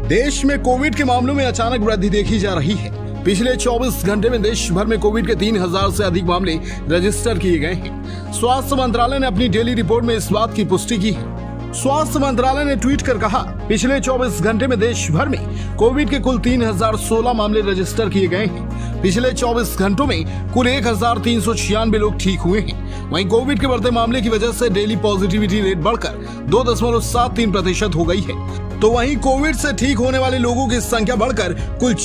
देश में कोविड के मामलों में अचानक वृद्धि देखी जा रही है। पिछले 24 घंटे में देश भर में कोविड के 3000 से अधिक मामले रजिस्टर किए गए हैं। स्वास्थ्य मंत्रालय ने अपनी डेली रिपोर्ट में इस बात की पुष्टि की है। स्वास्थ्य मंत्रालय ने ट्वीट कर कहा, पिछले 24 घंटे में देश भर में कोविड के कुल 3016 मामले रजिस्टर किए गए हैं। पिछले 24 घंटों में कुल 1396 लोग ठीक हुए हैं। वहीं कोविड के बढ़ते मामले की वजह से डेली पॉजिटिविटी रेट बढ़कर 2.73% हो गई है। तो वहीं कोविड से ठीक होने वाले लोगों की संख्या बढ़कर कुल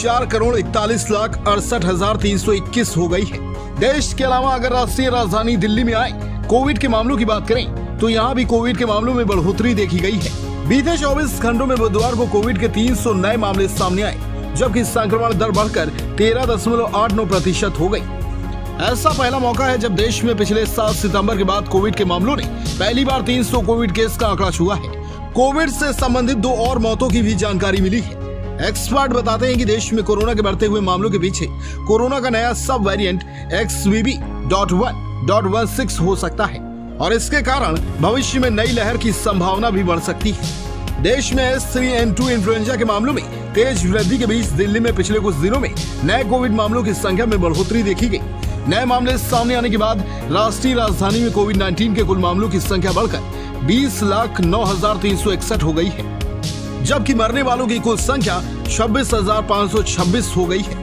4,41,68,321 हो गई है। देश के अलावा अगर राष्ट्रीय राजधानी दिल्ली में आए कोविड के मामलों की बात करें तो यहाँ भी कोविड के मामलों में बढ़ोतरी देखी गई है। बीते 24 घंटों में बुधवार को कोविड के 300 नए मामले सामने आए, जबकि संक्रमण दर बढ़कर 13.89% हो गई। ऐसा पहला मौका है जब देश में पिछले 7 सितंबर के बाद कोविड के मामलों ने पहली बार 300 कोविड केस का आंकड़ा छुआ है। कोविड से संबंधित 2 और मौतों की भी जानकारी मिली है। एक्सपर्ट बताते हैं कि देश में कोरोना के बढ़ते हुए मामलों के पीछे कोरोना का नया सब वेरिएंट XBB.1.16 हो सकता है और इसके कारण भविष्य में नई लहर की संभावना भी बढ़ सकती है। देश में H3N2 इन्फ्लुएंजा के मामलों में तेज वृद्धि के बीच दिल्ली में पिछले कुछ दिनों में नए कोविड मामलों की संख्या में बढ़ोतरी देखी गई। नए मामले सामने आने के बाद राष्ट्रीय राजधानी में कोविड-19 के कुल मामलों की संख्या बढ़कर 20,09,361 हो गई है, जबकि मरने वालों की कुल संख्या 26,526 हो गई है।